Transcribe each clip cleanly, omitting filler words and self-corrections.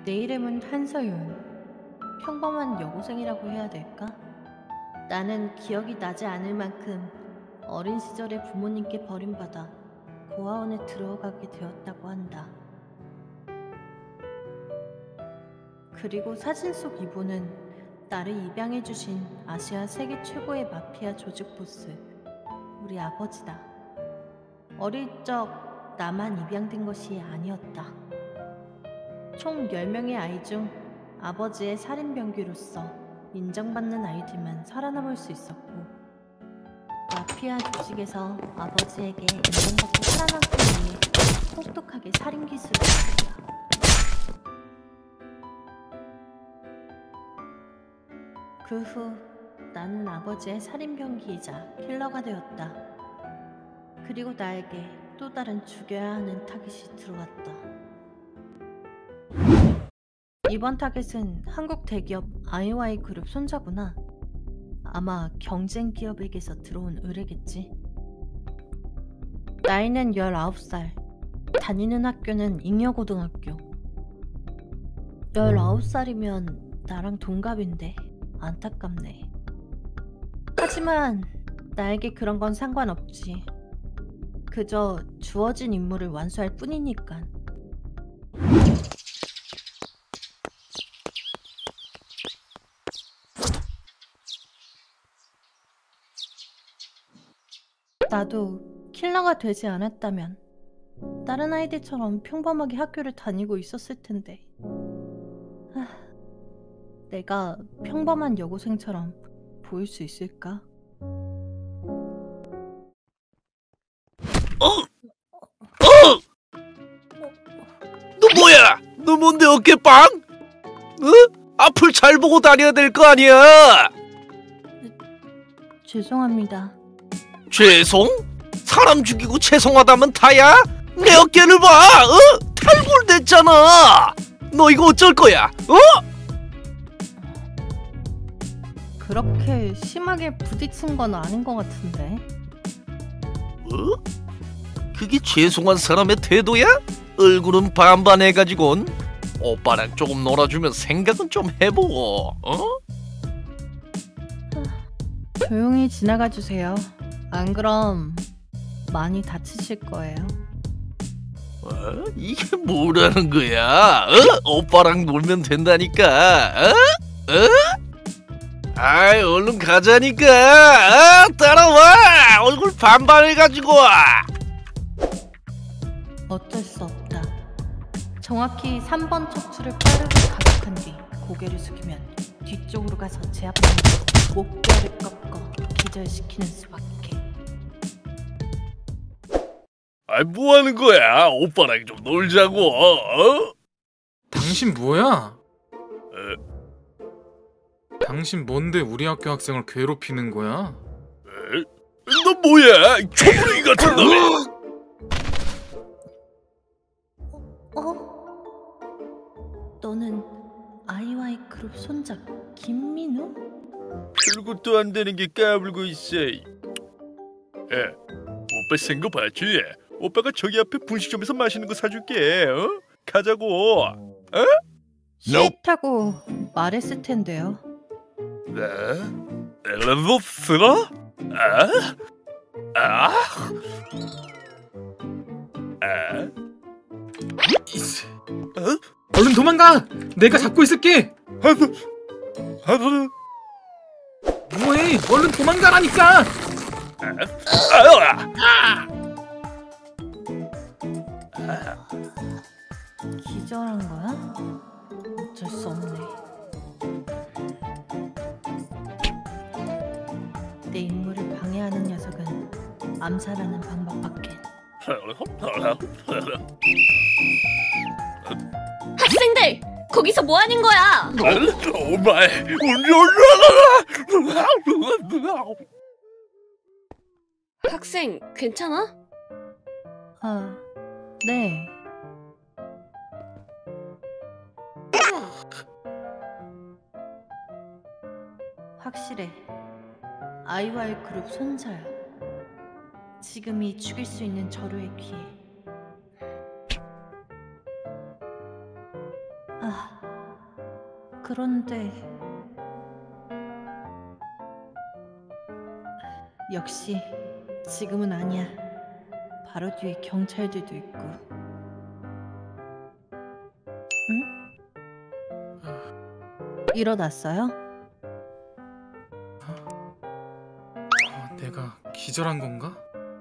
내 이름은 한서윤. 평범한 여고생이라고 해야 될까? 나는 기억이 나지 않을 만큼 어린 시절에 부모님께 버림받아 고아원에 들어가게 되었다고 한다. 그리고 사진 속 이모는 나를 입양해주신 아시아 세계 최고의 마피아 조직 보스, 우리 아버지다. 어릴 적 나만 입양된 것이 아니었다. 총 10명의 아이 중 아버지의 살인병기로서 인정받는 아이들만 살아남을 수 있었고, 마피아 조직에서 아버지에게 인정받고 살아남기 위해 혹독하게 살인 기술을 배웠다. 그 후 나는 아버지의 살인병기이자 킬러가 되었다. 그리고 나에게 또 다른 죽여야 하는 타깃이 들어왔다. 이번 타깃은 한국 대기업 아이와이 그룹 손자구나. 아마 경쟁 기업에게서 들어온 의뢰겠지. 나이는 19살. 다니는 학교는 잉여고등학교. 19살이면 나랑 동갑인데 안타깝네. 하지만 나에게 그런 건 상관없지. 그저 주어진 임무를 완수할 뿐이니까. 나도 킬러가 되지 않았다면 다른 아이들처럼 평범하게 학교를 다니고 있었을 텐데. 내가 평범한 여고생처럼 보일 수 있을까? 너 뭐야? 너 뭔데 어깨빵? 앞을 잘 보고 다녀야 될 거 아니야? 죄송합니다. 죄송? 사람 죽이고 죄송하다면 다야? 내 어깨를 봐! 탈골됐잖아! 너 이거 어쩔 거야? 그렇게 심하게 부딪힌 건 아닌 것 같은데. 그게 죄송한 사람의 태도야? 얼굴은 반반해가지곤 오빠랑 조금 놀아주면 생각은 좀 해보고. 조용히 지나가 주세요. 안 그럼 많이 다치실 거예요. 이게 뭐라는 거야? 오빠랑 놀면 된다니까. 아이, 얼른 가자니까. 따라와. 얼굴 반반해가지고. 어쩔 수 없다. 정확히 3번 척추를 빠르게 가격한 뒤 고개를 숙이면 뒤쪽으로 가서 제 앞에 목뼈를 꺾어 기절시키는 수밖에. 아이, 뭐하는 거야? 오빠랑 좀 놀자고. 당신 뭐야? 당신 뭔데 우리 학교 학생을 괴롭히는 거야? 너 뭐야? 초부르기 같은 놈이. 너는 아이와이 그룹 손자 김민우? 별것도 안 되는 게 까불고 있어. 오빠 생거 봤지? 오빠가 저기 앞에 분식점에서 맛있는 거 사줄게. 가자고. 싫다고 말했을 텐데요. 너 싫어? 얼른 도망가! 내가 잡고 있을게! 뭐해? 얼른 도망가라니까! 기절한 거야? 어쩔 수 없네. 내 임무를 방해하는 녀석은 암살하는 방법밖엔. 학생들! 거기서 뭐 하는 거야? 학생, 괜찮아? 네. 확실해. 아이와이 그룹 손자야. 지금이 죽일 수 있는 절호의 기회. 그런데 역시 지금은 아니야. 바로 뒤에 경찰들도 있고. 응? 일어났어요? 내가 기절한 건가?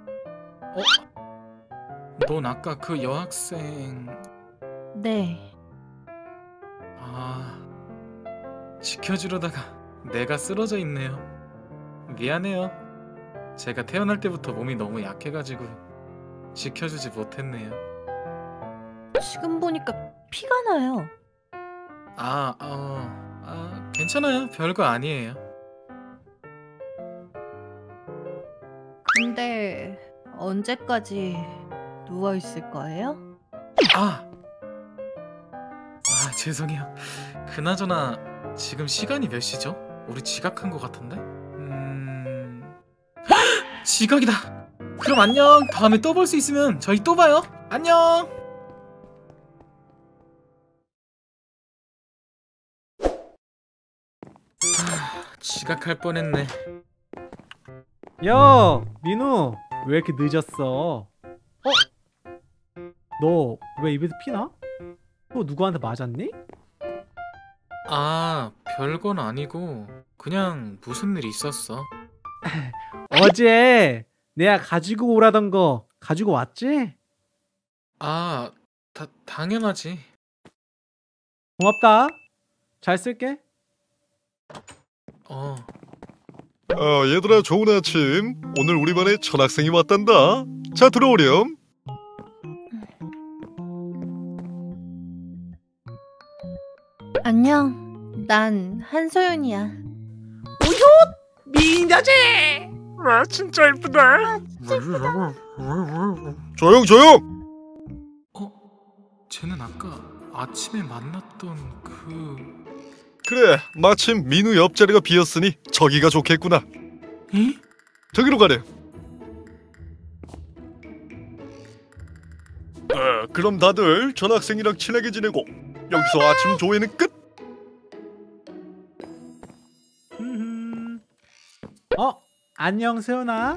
넌 아까 그 여학생... 네. 지켜주려다가 내가 쓰러져 있네요. 미안해요. 제가 태어날 때부터 몸이 너무 약해가지고 지켜주지 못했네요. 지금 보니까 피가 나요. 괜찮아요. 별거 아니에요. 근데 언제까지 누워 있을 거예요? 죄송해요. 그나저나 지금 시간이 몇 시죠? 우리 지각한 것 같은데? 지각이다. 그럼 안녕. 다음에 또 볼 수 있으면 저희 또 봐요. 안녕. 지각할 뻔했네. 야, 민우, 왜 이렇게 늦었어? 너 왜 입에서 피나? 또 누구한테 맞았니? 별건 아니고 그냥 무슨 일 있었어. 어제 내가 가지고 오라던 거 가지고 왔지? 당연하지. 고맙다. 잘 쓸게. 얘들아 좋은 아침. 오늘 우리 반에 전학생이 왔단다. 자 들어오렴. 안녕. 난 한소연이야. 미인자제. 진짜 예쁘다. 조용. 쟤는 아까 아침에 만났던 그... 그래 마침 민우 옆자리가 비었으니 저기가 좋겠구나. 에? 저기로 가래. 그럼 다들 전학생이랑 친하게 지내고 여기서 아침 조회는 끝. 안녕 세연아.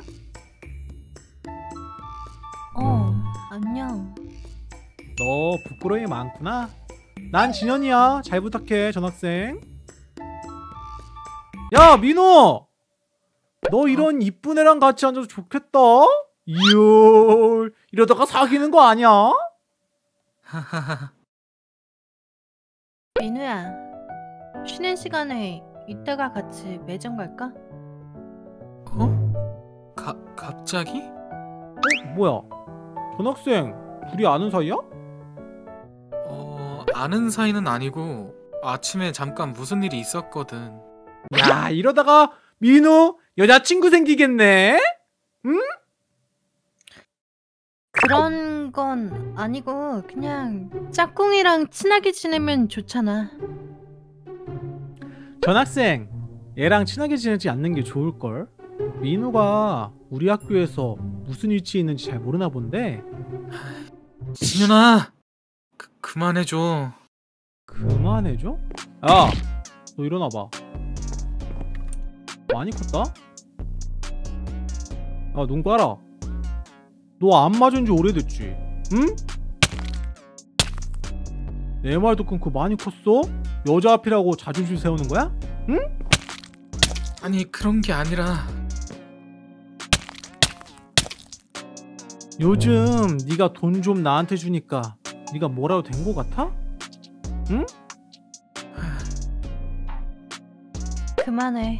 안녕. 너 부끄러움이 많구나. 난 진현이야. 잘 부탁해 전학생. 야 민호, 너 이런 이쁜 애랑 같이 앉아서 좋겠다. 이열, 이러다가 사귀는 거 아니야? 민우야, 쉬는 시간에 이따가 같이 매점 갈까? 갑자기? 뭐야? 전학생 둘이 아는 사이야? 아는 사이는 아니고 아침에 잠깐 무슨 일이 있었거든. 야, 이러다가 민우 여자친구 생기겠네? 응? 그런 건 아니고 그냥 짝꿍이랑 친하게 지내면 좋잖아. 전학생, 얘랑 친하게 지내지 않는 게 좋을걸? 민우가 우리 학교에서 무슨 위치에 있는지 잘 모르나 본데. 진현아, 그만해줘. 그만해줘? 야, 너 일어나봐. 많이 컸다? 야, 눈 깔아. 너 안 맞은 지 오래됐지? 응? 내 말도 끊고 많이 컸어? 여자 앞이라고 자존심 세우는 거야? 응? 아니 그런 게 아니라 요즘 네가 돈 좀 나한테 주니까 네가 뭐라도 된 거 같아? 응? 그만해.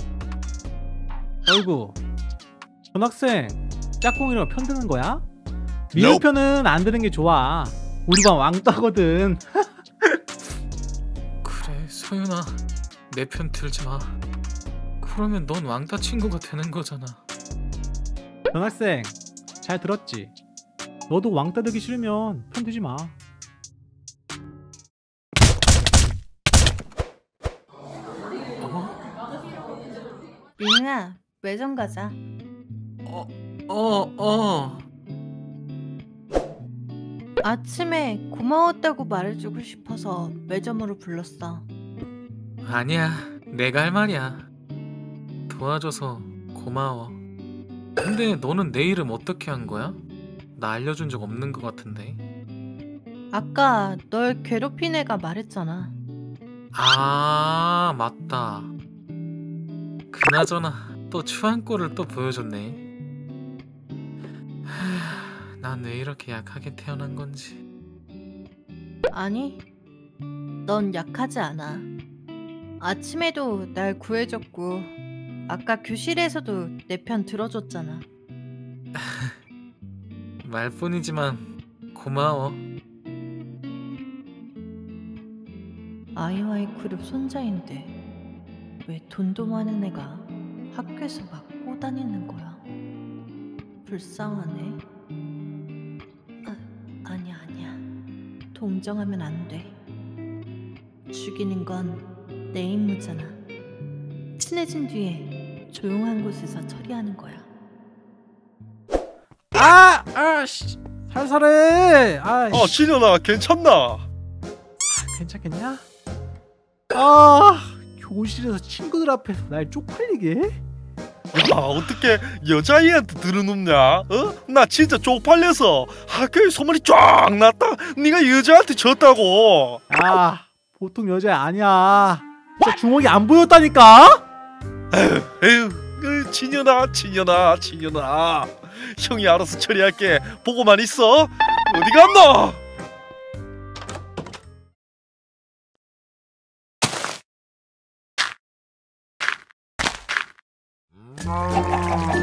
아이고, 전학생 짝꿍이랑 편드는 거야? 민우 편은 안 드는 게 좋아. 우리 반 왕따거든. 그래 서윤아, 내 편 들지 마. 그러면 넌 왕따 친구가 되는 거잖아. 전학생 잘 들었지? 너도 왕따 되기 싫으면 편 드지 마. 민우야, 매점 가자. 아침에 고마웠다고 말해주고 싶어서 매점으로 불렀어. 아니야, 내가 할 말이야. 도와줘서 고마워. 근데 너는 내 이름 어떻게 한 거야? 나 알려준 적 없는 것 같은데. 아까 널 괴롭힌 애가 말했잖아. 아, 맞다. 그나저나 또 추한 꼴을 또 보여줬네. 난 왜 이렇게 약하게 태어난 건지. 아니, 넌 약하지 않아. 아침에도 날 구해줬고 아까 교실에서도 내 편 들어줬잖아. 말뿐이지만 고마워. 아이와이 그룹 손자인데 왜 돈도 많은 애가 학교에서 막 꼬다니는 거야? 불쌍하네. 아니야. 동정하면 안 돼. 죽이는 건 내 임무잖아. 친해진 뒤에 조용한 곳에서 처리하는 거야. 씨. 살살해. 진현아 괜찮나? 괜찮겠냐? 교실에서 친구들 앞에서 날 쪽팔리게 해? 야, 어떻게 여자애한테 들어눕냐? 나 진짜 쪽팔려서 학교에 소문이 쫙 났다. 네가 여자한테 졌다고. 보통 여자 아니야. 진짜 주먹이 안 보였다니까? 에휴, 진현아. 형이 알아서 처리할게. 보고만 있어. 어디 갔노?